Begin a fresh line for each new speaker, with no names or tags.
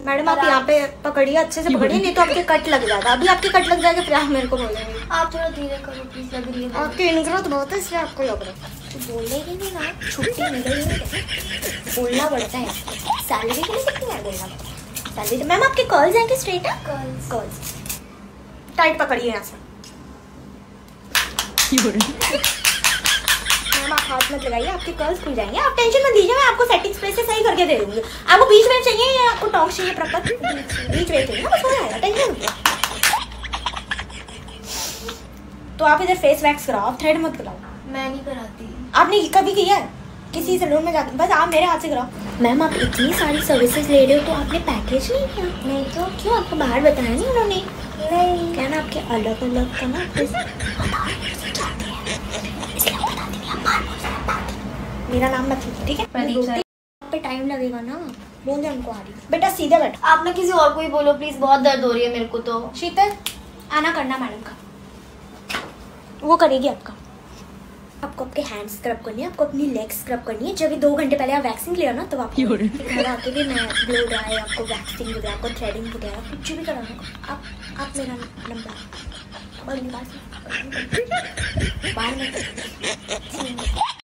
Madam आप यहाँ पे पकड़िए, अच्छे से पकड़िए, नहीं तो आपके कट लग जाएगा। अभी आपके कट लग जाएगा, फिर आप मेरे को बोलेंगे। आप थोड़ा धीरे करो प्लीज, लग रही है आपकी इनग्रोथ बहुत है, इसलिए आपको लग रहा है। तो बोलेगी नहीं ना, छुट्टी मिल रही है, बोलना पड़ता है। सैलरी के लिए कितनी है बोलना? सैलरी मैम आपके कर्ल्स हैं कि स्ट्रेट है? कर्ल्स टाइट पकड़िए यहाँ से। मैम आप हाथ मत लगाइए, आपके कर्ल्स खुल जाएंगे, आप टेंशन मत लीजिए, मैं आपको सेटिंग स्प्रे से सही करके दे दूंगी। आपको बीच में चाहिए या आपको टॉन्ग चाहिए? प्रॉपर बीच में चाहिए ना, बस हो जाएगा, टेंशन मत लो। तो आप इधर फेस वैक्स कराओ, आप थ्रेड मत कराओ। मैं नहीं कराती। आपने कभी किया है किसी सैलून में जाकर? बस आप मेरे हाथ से कराओ। मैम आप इतनी सारी सर्विसेज ले रहे हो तो आपने पैकेज नहीं किया? नहीं तो क्यों, आपको बाहर बताया नहीं उन्होंने? नहीं, क्या ना आपके अलग अलग का ना मेरा नाम मत लीजिए, ठीक है? पे टाइम लगेगा ना, बोल दे उनको। आ रही बेटा, सीधे बैठ। आप ना किसी और को ही बोलो प्लीज, बहुत दर्द हो रही है मेरे को। तो शीतल आना करना मैडम का, वो करेगी आपका। आपको आपके हैंड्स स्क्रब करनी है, आपको अपनी लेग्स स्क्रब करनी है। जब 2 घंटे पहले आप वैक्सिंग लिया ना, तब आपको घर आके भी मैं ग्लो ड्राई, आपको वैक्सिंग वगैरह, आपको थ्रेडिंग वगैरह कुछ भी कराना। आप मेरा नंबर बाहर में